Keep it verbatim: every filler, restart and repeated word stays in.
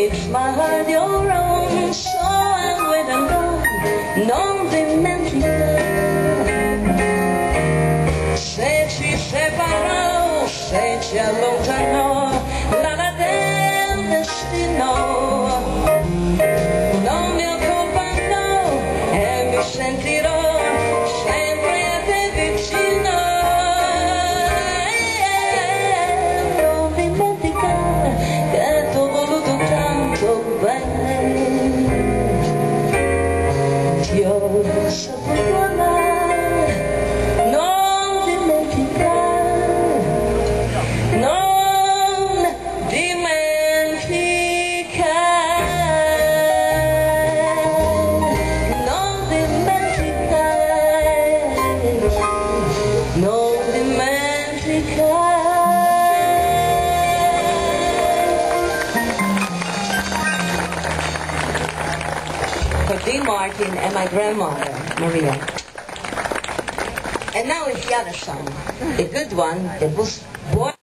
makes my heart your own, so I'm with and gone, non dimentica. Se ci separò, se ci allontanò l'ala del destino, non mi ho colpa no, e mi sentirò sempre a te vicino. Non dimenticare che t'ho voluto tanto bene, ti ho saputo amare. Non dimenticare, non dimenticare, non dimenticare, non dimenticare. For Dean Martin and my grandmother, Maria. And now is the other song, a good one that was born